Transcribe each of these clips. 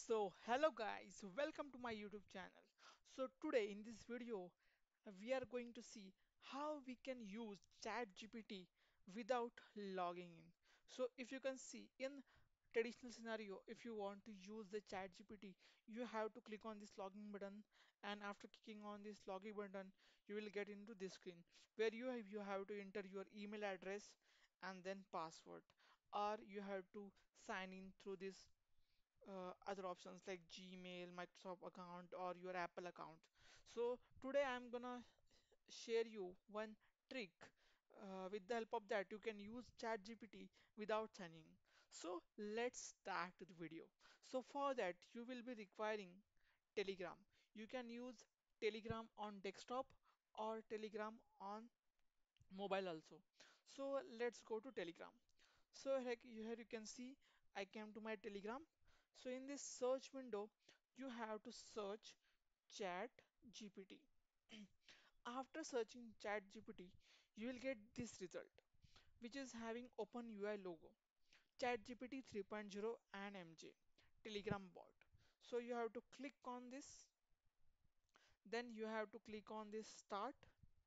Hello guys, welcome to my YouTube channel. Today in this video, we are going to see how we can use ChatGPT without logging in. If you can see in traditional scenario, if you want to use the ChatGPT, you have to click on this login button, and after clicking on this login button, you will get into this screen where you have to enter your email address and then password, or you have to sign in through this other options like Gmail, Microsoft account, or your Apple account. So today I'm gonna share you one trick. With the help of that, you can use ChatGPT without signing. So let's start the video. So for that, you will be requiring Telegram. You can use Telegram on desktop or Telegram on mobile also. So let's go to Telegram. Here you can see I came to my Telegram. So in this search window, you have to search Chat GPT. After searching Chat GPT, you will get this result, which is having Open UI logo, Chat GPT 3.0 and MJ, Telegram bot. So you have to click on this, then you have to click on this start.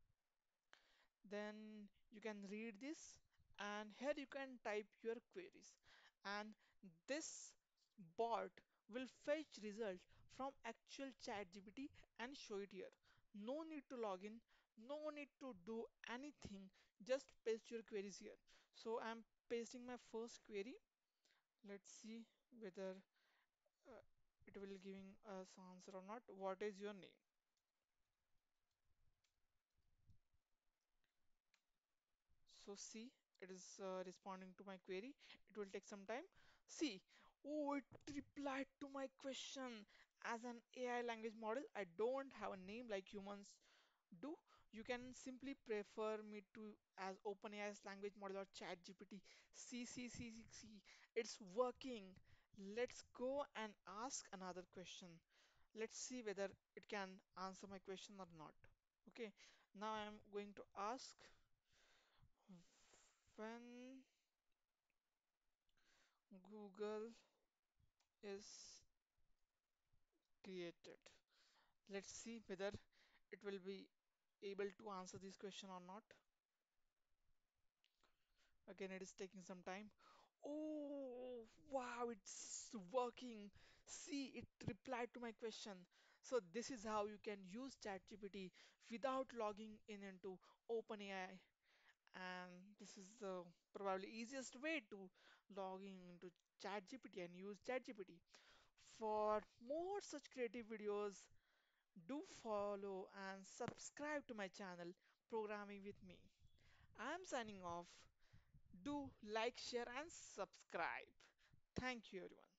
Then you can read this, and here you can type your queries, and this bot will fetch result from actual ChatGPT and show it here. No need to log in, no need to do anything, just paste your queries here. So I'm pasting my first query. Let's see whether uh, it will giving us answer or not. What is your name? So see, it is responding to my query. It will take some time. See, oh, it replied to my question. As an AI language model, I don't have a name like humans do. You can simply prefer me to as OpenAI's language model or ChatGPT. See, it's working. Let's go and ask another question. Let's see whether it can answer my question or not. Okay, now I'm going to ask. When Google is created, let's see whether it will be able to answer this question or not. Again, it is taking some time. Oh, wow, it's working. See, it replied to my question. So this is how you can use ChatGPT without logging in into OpenAI. And this is the probably easiest way to log in into ChatGPT and use ChatGPT. For more such creative videos, do follow and subscribe to my channel, Programming with Me. I'm signing off. Do like, share, and subscribe. Thank you, everyone.